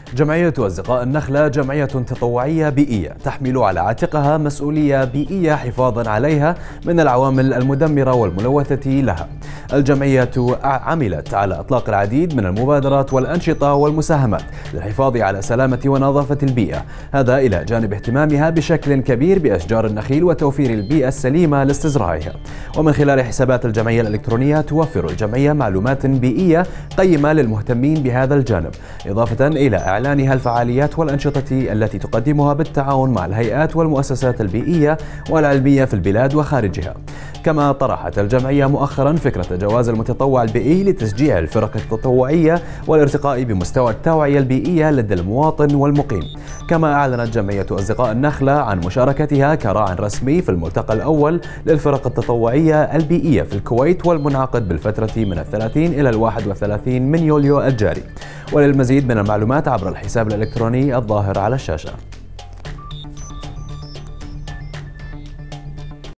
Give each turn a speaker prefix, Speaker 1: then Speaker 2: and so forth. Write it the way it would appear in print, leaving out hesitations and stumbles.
Speaker 1: جمعية أصدقاء النخلة جمعية تطوعية بيئية تحمل على عاتقها مسؤولية بيئية حفاظا عليها من العوامل المدمرة والملوثة لها. الجمعية عملت على إطلاق العديد من المبادرات والأنشطة والمساهمات للحفاظ على سلامة ونظافة البيئة، هذا إلى جانب اهتمامها بشكل كبير بأشجار النخيل وتوفير البيئة السليمة لاستزراعها. ومن خلال حسابات الجمعية الإلكترونية توفر الجمعية معلومات بيئية قيمة للمهتمين بهذا الجانب، إضافة إلى إعلانها الفعاليات والأنشطة التي تقدمها بالتعاون مع الهيئات والمؤسسات البيئية والعلمية في البلاد وخارجها. كما طرحت الجمعية مؤخرا فكرة جواز المتطوع البيئي لتشجيع الفرق التطوعية والارتقاء بمستوى التوعية البيئية لدى المواطن والمقيم. كما أعلنت جمعية أصدقاء النخلة عن مشاركتها كراع رسمي في الملتقى الأول للفرق التطوعية البيئية في الكويت، والمنعقد بالفترة من 30 إلى 31 من يوليو الجاري. وللمزيد من المعلومات عبر الحساب الإلكتروني الظاهر على الشاشة.